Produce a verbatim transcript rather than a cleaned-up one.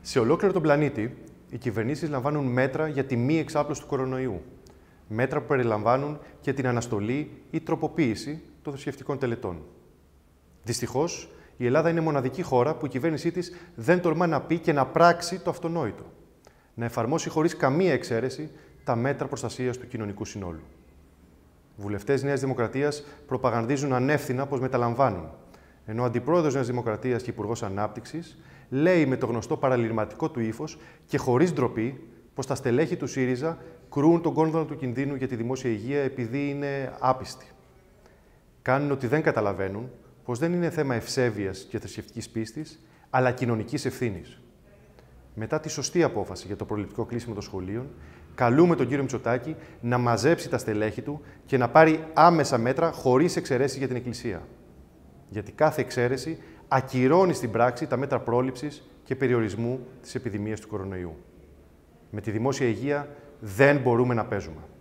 Σε ολόκληρο τον πλανήτη, οι κυβερνήσεις λαμβάνουν μέτρα για τη μη εξάπλωση του κορονοϊού. Μέτρα που περιλαμβάνουν και την αναστολή ή τροποποίηση των θρησκευτικών τελετών. Δυστυχώς, η Ελλάδα είναι μοναδική χώρα που η κυβέρνησή της δεν τολμά να πει και να πράξει το αυτονόητο. Να εφαρμόσει χωρίς καμία εξαίρεση τα μέτρα προστασίας του κοινωνικού συνόλου. Βουλευτές Νέας Δημοκρατίας προπαγανδίζουν ανεύθυνα πως μεταλαμβάνουν, ενώ ο Αντιπρόεδρος Νέας Δημοκρατίας και Υπουργός Ανάπτυξης λέει με το γνωστό παραλυρηματικό του ύφος και χωρίς ντροπή πως τα στελέχη του ΣΥΡΙΖΑ κρούουν τον κόνδωνα του κινδύνου για τη δημόσια υγεία επειδή είναι άπιστοι. Κάνουν ότι δεν καταλαβαίνουν πως δεν είναι θέμα ευσέβειας και θρησκευτικής πίστης, αλλά κοινωνικής ευθύνης. Μετά τη σωστή απόφαση για το προληπτικό κλείσιμο των σχολείων, καλούμε τον κύριο Μητσοτάκη να μαζέψει τα στελέχη του και να πάρει άμεσα μέτρα χωρίς εξαιρέσεις για την Εκκλησία. Γιατί κάθε εξαίρεση ακυρώνει στην πράξη τα μέτρα πρόληψης και περιορισμού της επιδημίας του κορονοϊού. Με τη δημόσια υγεία δεν μπορούμε να παίζουμε.